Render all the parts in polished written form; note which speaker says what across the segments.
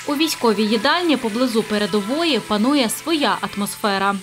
Speaker 1: У військовій їдальні поблизу передової панує своя атмосфера.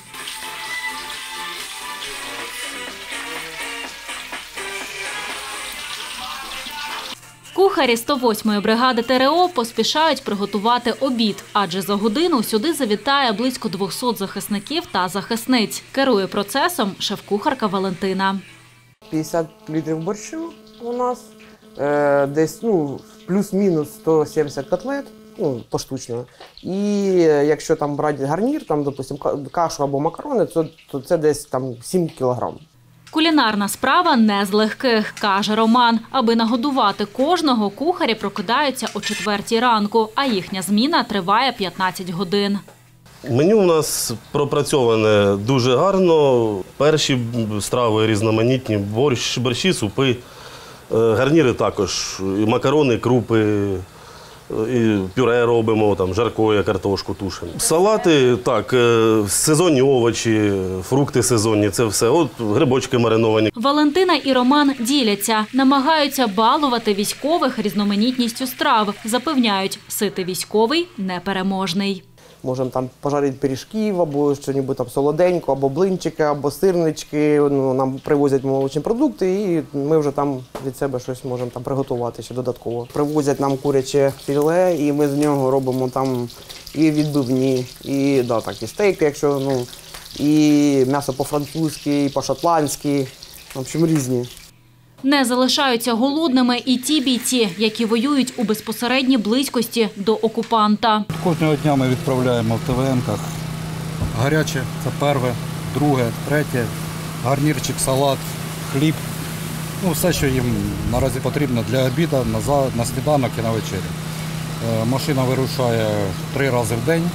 Speaker 1: Кухарі 108-ї бригади ТРО поспішають приготувати обід, адже за годину сюди завітає близько 200 захисників та захисниць. Керує процесом шеф-кухарка Валентина.
Speaker 2: 50 літрів борщу у нас, десь плюс-мінус 170 котлет, поштучно. І якщо там брати гарнір, допустим, кашу або макарони, то це десь 7 кілограм.
Speaker 1: Кулінарна справа не з легких, каже Роман. Аби нагодувати кожного, кухарі прокидаються о 4 ранку, а їхня зміна триває 15 годин.
Speaker 3: Меню у нас пропрацьоване дуже гарно. Перші страви різноманітні, борщі, супи, гарніри також, і макарони, крупи, і пюре робимо, жаркоє, картошку тушимо. Салати, так, сезонні овочі, фрукти сезонні, це все. От грибочки мариновані.
Speaker 1: Валентина і Роман діляться, намагаються балувати військових різноманітністю страв. Запевняють, ситий військовий непереможний.
Speaker 2: Можемо пожарити пиріжків, або щось солоденько, або блинчики, або сирнички. Нам привозять молочні продукти, і ми вже від себе щось можемо приготувати ще додатково. Привозять нам куряче філе, і ми з нього робимо і відбивні, і стейки, і м'ясо по-французьки, і по-шотландськи, в общем, різні.
Speaker 1: Не залишаються голодними і ті бійці, які воюють у безпосередній близькості до окупанта.
Speaker 4: Кожного дня ми відправляємо в ТВМ-ках гаряче, це перше, друге, третє, гарнірчик, салат, хліб. Все, що їм наразі потрібно для обіду, на сніданок і на вечерю. Машина вирушає 3 рази в день.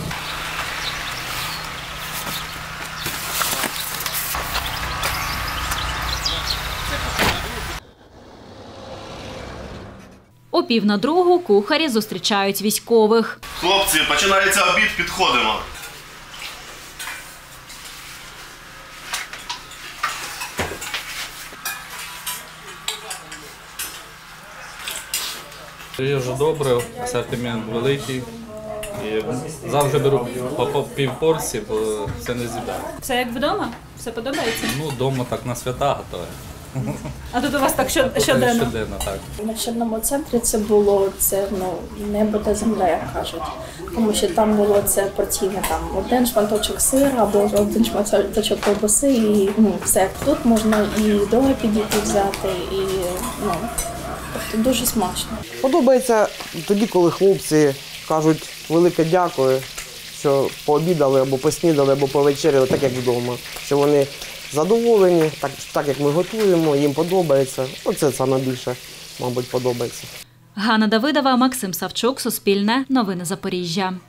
Speaker 1: О 1:45 кухарі зустрічають військових.
Speaker 3: Хлопці, починається обід, підходимо.
Speaker 5: Їжу добре, асортимент великий. І завжди беру по півпорції, бо це не з'їдаю.
Speaker 1: Все як вдома? Все подобається?
Speaker 5: Вдома так на свята готові.
Speaker 1: А тут у вас так щоденно?
Speaker 5: Щоденно, так.
Speaker 6: На Чорному центрі це було небо та земля, як кажуть. Тому що там було це порційне, один шматочок сира або один шматочок ковбаси, і все. Тут можна і дома підійти взяти, і тобто дуже смачно.
Speaker 2: Подобається тоді, коли хлопці кажуть велике дякую, що пообідали, або поснідали, або повечеряли, так як вдома. Що вони задоволені, так як ми готуємо, їм подобається. Оце найбільше, мабуть, подобається.
Speaker 1: Ганна Давидова, Максим Савчук, Суспільне, Новини Запоріжжя.